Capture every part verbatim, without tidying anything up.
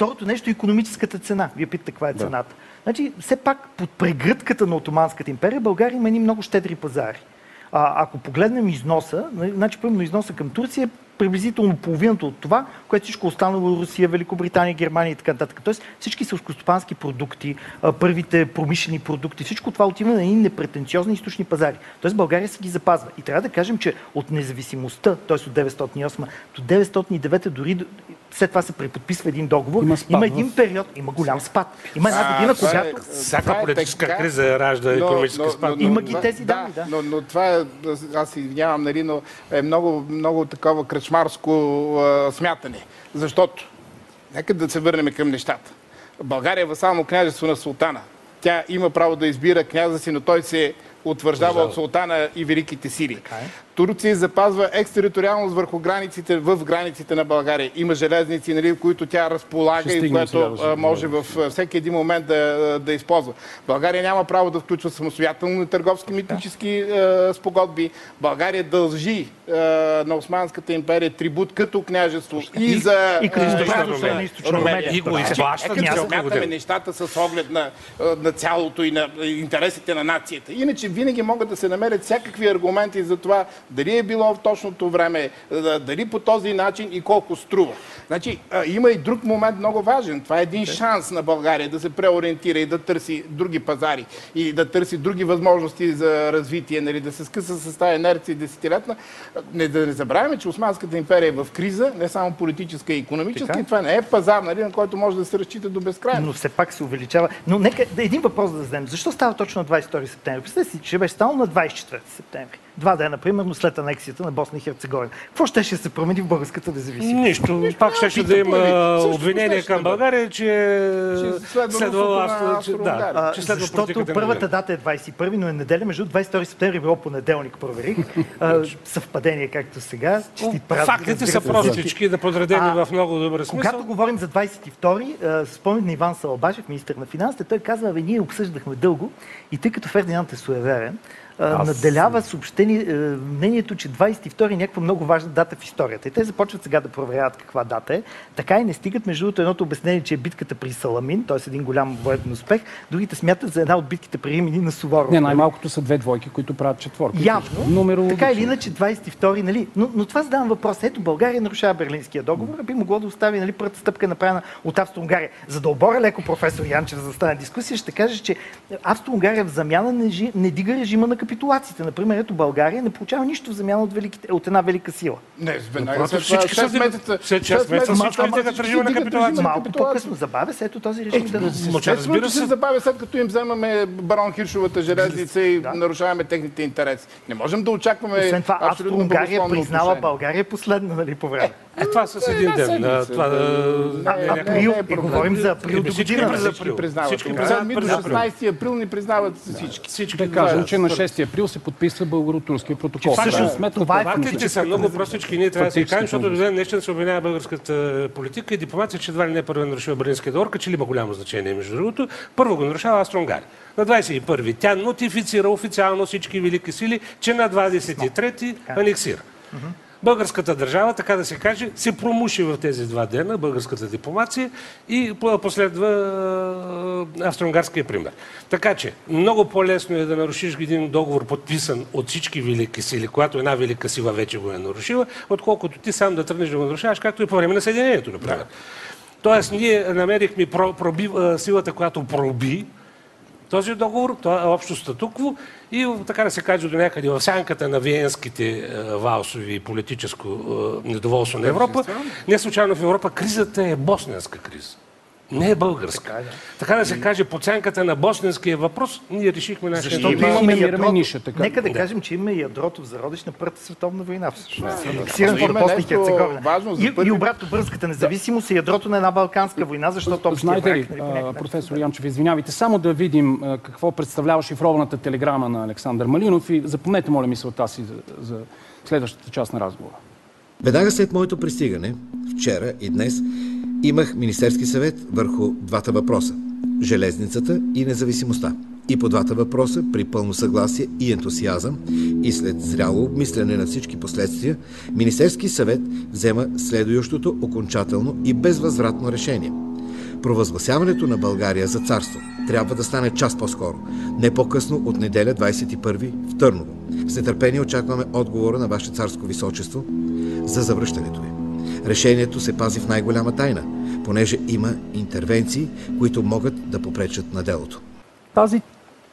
второто нещо е икономическата цена. Вие питате каква е цената. Да. Значи, все пак под прегръдката на Отоманската империя България има едни много щедри пазари. А, ако погледнем износа, значи първо износа към Турция е приблизително половината от това, което всичко останало Русия, Великобритания, Германия и така нататък. Тоест всички селскостопански продукти, първите промишлени продукти, всичко това отива на едни непретенциозни източни пазари. Тоест България се ги запазва. И трябва да кажем, че от независимостта, т.е. от деветстотин и осма до деветстотин и девета дори след това се преподписва един договор, има, има един период, има голям спад. Има една година, когато... Всяка политическа криза ражда икономически спад. Има ги тези данни, да. Но, но това е, аз се извинявам, нали, но е много, много такова кръчмарско а, смятане. Защото, нека да се върнем към нещата. България е васално княжество на султана. Тя има право да избира княза си, но той се утвърждава от султана и великите сили. Турция запазва екстериториалност върху границите, в границите на България. Има железници, нали, които тя разполага и което а, може в всеки един момент да, да използва. България няма право да включва самостоятелно търговски митнически а, спогодби. България дължи а, на Османската империя трибут като княжество и, и за и, а, Румелия. И го изплащат. Нека да смятаме нещата с оглед на, на цялото и на интересите на нацията. Иначе винаги могат да се намерят всякакви аргументи за това дали е било в точното време, дали по този начин и колко струва. Значи, има и друг момент много важен. Това е един шанс на България да се преориентира и да търси други пазари и да търси други възможности за развитие, нали, да се скъса с тази инерция десетилетна. Не, да не забравяме, че Османската империя е в криза, не само политическа и икономическа, и това не е пазар, нали, на който може да се разчита до безкрайно. Но все пак се увеличава. Но нека да един въпрос да зададем. Защо става точно на двадесет и втори септември? Представете си, че беше станало на двадесет и четвърти септември. Два дена, примерно, след анексията на Босна и Херцеговина. Какво ще ще се промени в българската независимост? Нищо. Нищо. Пак ще, ще да има обвинение към България, че следва да, защото първата дата е двадесет и първи, но е неделя, между двадесет и втори септември било понеделник, проверих. Съвпадение, както сега. Фактите са простички, да подредени в много добър смисъл. Когато говорим за двадесет и втори, спомнят на Иван Салабажев, министър на финансите, той казва, ние обсъждахме дълго и тъй като Фердинанд е суеверен, Аз... наделява съобщение, мнението, че двадесет и втори е някаква много важна дата в историята. И те започват сега да проверяват каква дата е. Така и не стигат между другото едното обяснение, че е битката при Саламин, т.е. един голям военен успех. Другите смятат за една от битките при Римини на Суворов. Не, най-малкото са две двойки, които правят четворки. Явно. Така или иначе двадесет и втори, нали? Но, но това задавам въпрос. Ето България нарушава Берлинския договор, а би могло да остави, нали, първата стъпка направена от Австро-Унгария. За да оборя леко професор Янчев за да стане дискусия, ще кажа, че Австро-Унгария в замяна не, жи, не дига режима на капитулациите. Например, ето България не получава нищо в замяна от, великите, от една велика сила. Не, веднага след това шест месеца. След шест месеца всички дигат режима на капитулация. Малко по-късно забавя се ето този режим да се разбира се забавя след като им вземаме барон Хиршовата железница и нарушаваме техните интереси. Не можем да очакваме. Освен това, Австро-Унгария признава България последна, нали, по време. Е, това с един ден. Април, говорим за април до година. Всички признават. До шестнадесети април не признават всички. Да кажем, че на шести април се подписва българо-турския протокол. Фактите са много простички. Ние трябва да се кажем, защото до ден днешен се обвинява българската политика и дипломация, че едва ли не първо нарушила Берлинския договор, че ли има голямо значение, между другото. Първо го нарушава Австро-Унгария. На двадесет и първи тя нотифицира официално всички велики сили, че на двадесет и трети анексира. Българската държава, така да се каже, се промуши в тези два дена, българската дипломация и последва австро-унгарския пример. Така че, много по-лесно е да нарушиш един договор, подписан от всички велики сили, когато една велика сила вече го е нарушила, отколкото ти сам да тръгнеш да го нарушаваш, както и по време на Съединението, например. Тоест, ние намерихме проби, силата, която проби този договор, това е общо статукво и така да се каже до някъде в сянката на виенските валсови и политическо недоволство на Европа. Не случайно в Европа кризата е босненска криза. Не е българска. Така, да. така да се каже, по ценката на босненския въпрос, ние решихме нашия... Защото имаме ядрото. Ниша, така. Нека да кажем, че имаме ядрото в зародиш на Първата световна война. Всъщност. Анексирането на Босна и Херцеговина. И, и обратно бързката независимост е ядрото на една балканска война, защото общия Знаете ли, професор Янчев, извинявайте, само да видим какво представлява шифрованата телеграма на Александър Малинов и запомнете, моля, мисълта си за, за следващата част на разговора. Веднага след моето пристигане, вчера и днес, имах Министерски съвет върху двата въпроса – железницата и независимостта. И по двата въпроса, при пълно съгласие и ентусиазъм, и след зряло обмисляне на всички последствия, Министерски съвет взема следующото окончателно и безвъзвратно решение. Провъзгласяването на България за царство трябва да стане час по-скоро, не по-късно от неделя двадесет и първи в Търново. С нетърпение очакваме отговора на Ваше царско височество за завръщането ви. Решението се пази в най-голяма тайна, понеже има интервенции, които могат да попречат на делото. Тази,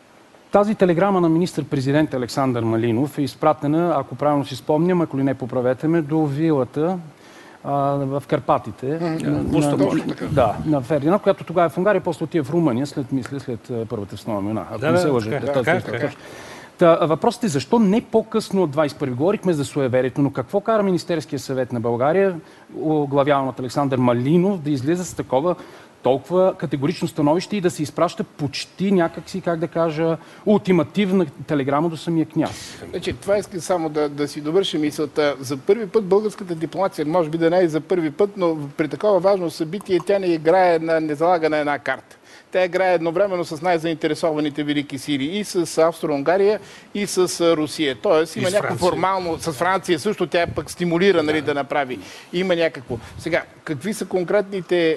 тази телеграма на министър-президент Александър Малинов е изпратена, ако правилно си спомням, ако ли не поправете ме, до вилата а, в Карпатите. Mm-hmm. На, на, на, да, на Фердинанд, която тогава е в Унгария, после отива в Румъния, след, мисля, след Първата световна война. Ако да, не се да, лъжа. така, така, така. Та, въпросът е защо не по-късно от двадесет и първи. Говорихме за суеверието, но какво кара Министерския съвет на България, оглавяван от Александър Малинов, да излиза с такова толкова категорично становище и да се изпраща почти някакси, как да кажа, ултимативна телеграма до самия княз? Значи, това иска само да, да си довърша мисълта. За първи път българската дипломация, може би да не е за първи път, но при такова важно събитие тя не играе, на, не залага на една карта. Тя играе едновременно с най-заинтересованите велики сили и с Австро-Унгария, и с Русия. Тоест има някакво формално, с Франция също тя е пък стимулира, нали, да направи. Има някакво. Сега, какви са конкретните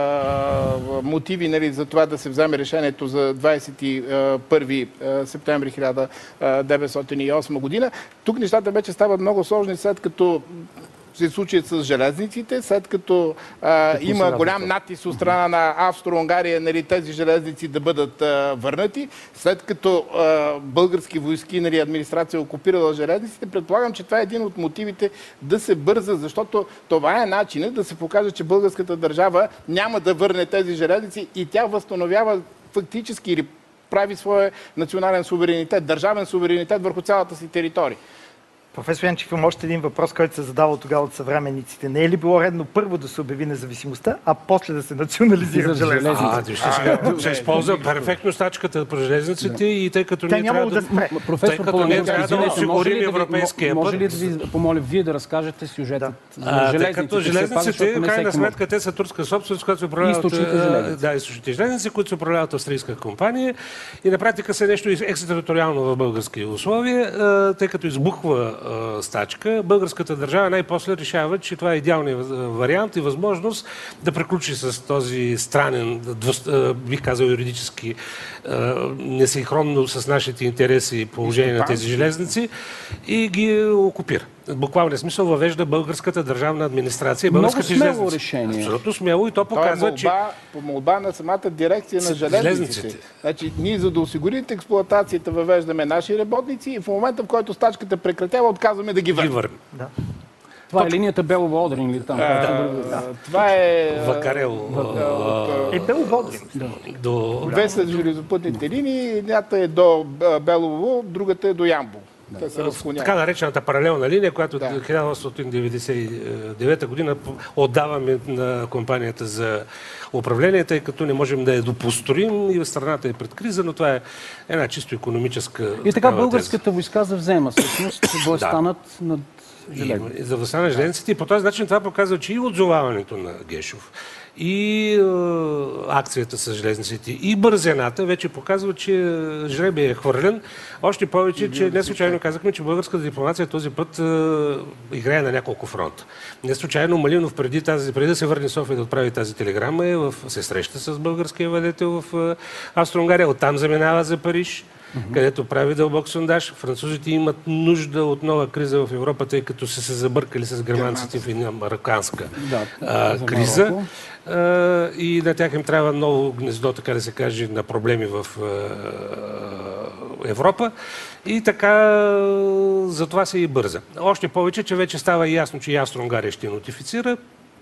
а, мотиви, нали, за това да се вземе решението за двадесет и първи септември хиляда деветстотин и осма година? Тук нещата вече стават много сложни, след като се случат с железниците, след като а, има голям натиск от страна на Австро-Унгария, нали, тези железници да бъдат а, върнати, след като а, български войски, нали, администрация окупирала железниците, предполагам, че това е един от мотивите да се бърза, защото това е начинът да се покаже, че българската държава няма да върне тези железници и тя възстановява фактически или прави своя национален суверенитет, държавен суверенитет върху цялата си територия. Професор Янчев, има още един въпрос, който се задава тогава от съвременниците. Не е ли било редно първо да се обяви независимостта, а после да се национализира железниците? А, се използва перфектно стачката по железниците и тъй като ние трябва да... Професор Паламаров, трябва да осигурим европейския път. Може ли да ви помоля вие да разкажете сюжетът за железниците? Като железниците, в крайна сметка, те са турска собственост, която се управляват... Източните железници. Да, източните железници, които се управляват австрийска компания и на практика са нещо екстратериториално в български условия, тъй като избухва стачка, българската държава най-после решава, че това е идеалният вариант и възможност да приключи с този странен, бих казал юридически несинхронно с нашите интереси и положение на тези железници и ги окупира. В буквалния смисъл въвежда българската държавна администрация. Много смело решение. Абсолютно смело и то показва, молба, че... по молба на самата дирекция на железниците. железниците. Значи, ние за да осигурите експлоатацията въвеждаме наши работници и в момента, в който стачката прекратява, отказваме да ги върнем. Да. Това е линията Белово-Одрин ли там? А, да. Това е... Вакарел. Е Белово-Одрин. До... Две са железопътните линии, едната е до Белово, другата е до Ямбол. Да. В така наречената паралелна линия, която да. хиляда осемстотин деветдесет и девета година отдаваме на компанията за управление, тъй като не можем да я допостроим и в страната е пред криза, но това е една чисто икономическа... И така българската войска завзема всъщност да станат над железниците. За да станат железниците и по този начин това показва, че и отзоваването на Гешов, и е, акцията с железниците, и бързината вече показва, че жребия е хвърлен. Още повече, че не случайно казахме, че българската дипломация този път е, играе на няколко фронта. Не случайно Малинов преди, тази, преди да се върне в София да отправи тази телеграма, е в, се среща с българския владетел в е, Австро-Унгария, оттам заминава за Париж, Mm-hmm. където прави дълбок сондаж. Французите имат нужда от нова криза в Европа, тъй като са се забъркали с германците в една марокканска да, а, криза. А, и на тях им трябва ново гнездо, така да се каже, на проблеми в а, Европа. И така, за това се и бърза. Още повече, че вече става ясно, че и Австро-Унгария ще нотифицира.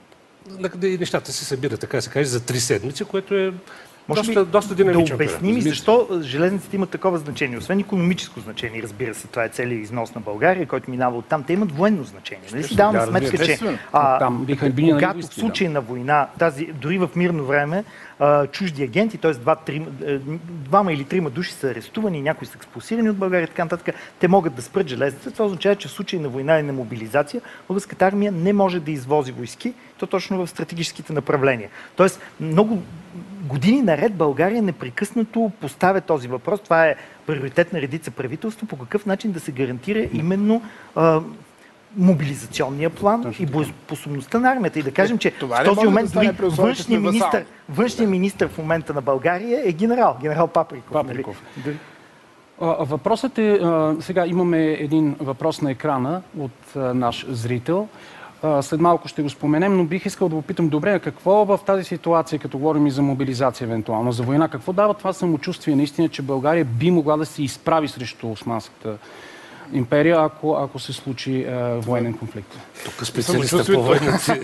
И нещата се събират, така да се каже, за три седмици, което е Може доста, доста динамично. Да обясним и защо железниците имат такова значение. Освен икономическо значение, разбира се, това е целият износ на България, който минава оттам. Те имат военно значение. Нали си даваме сметка, че а, там, когато в случай на война, тази, дори в мирно време, а, чужди агенти, т.е. Два, три, двама или трима души са арестувани, някои са експулсирани от България, така нататък, те могат да спрат железниците. Това означава, че в случай на война и на мобилизация, българската армия не може да извози войски, то точно в стратегическите направления. Тоест, много години наред България непрекъснато поставя този въпрос. Това е приоритет на редица правителство, по какъв начин да се гарантира именно а, мобилизационния план Точно и боеспособността на армията. И да кажем, че Това в не този може да момент стане дори при условие, че външният сме министр, васал. външният министр в момента на България е генерал, генерал Паприков. Паприков. Нали? А, Въпросът е, а, сега имаме един въпрос на екрана от а, наш зрител. А, След малко ще го споменем, но бих искал да попитам, добре, какво в тази ситуация, като говорим и за мобилизация евентуално, за война, какво дава това самочувствие наистина, че България би могла да се изправи срещу Османската империя, ако, ако се случи а, военен конфликт? Тук специалиста по войната.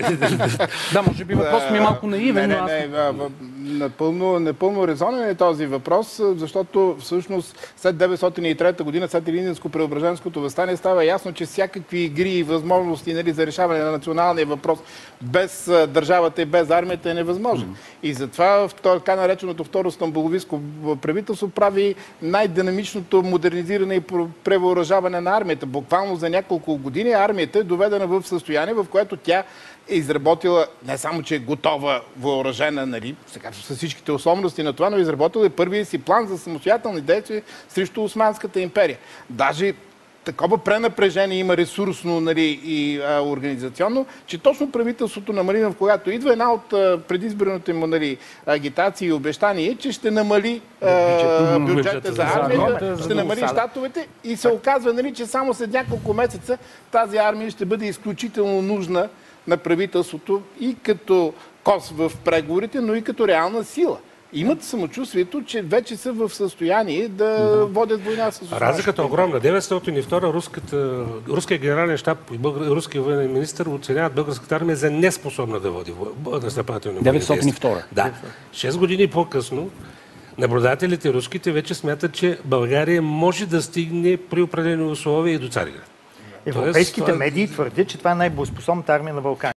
Да, може би въпросът ми е малко наивен, Не, но аз... не, не, а, в- напълно, напълно резонен е този въпрос, защото всъщност след деветстотин и трета година, след Илинденско-Преображенското въстание, става ясно, че всякакви игри и възможности, нали, за решаване на националния въпрос без а, държавата и без армията е невъзможен. Mm. И затова в така нареченото второ стамбуловиско правителство прави най-динамичното модернизиране и превъоръжаване на армията. Буквално за няколко години армията е доведена в състояние, в което тя е изработила не само, че е готова, въоръжена, нали, сега с всичките особености на това, но е изработила и първия си план за самостоятелни действия срещу Османската империя. Даже такова пренапрежение има ресурсно, нали, и а, организационно, че точно правителството на Маринов, когато идва, една от а, предизборните му, нали, агитации и обещания е, че ще намали а, бюджета за армията, ще намали щатовете и се оказва, нали, че само след няколко месеца тази армия ще бъде изключително нужна на правителството и като кос в преговорите, но и като реална сила. Имат самочувствието, че вече са в състояние да водят война с Осман. Разликата е огромна. деветстотин и втора руската, руският генерален щаб и руският военен министър оценяват българската армия за неспособна да води настъпателни военни деветстотин и втора. Да. Шест години по-късно наблюдателите руските вече смятат, че България може да стигне при определени условия и до Цариград. Европейските Тоест, медии твърдят, че това е най-боеспособната армия на Балканите.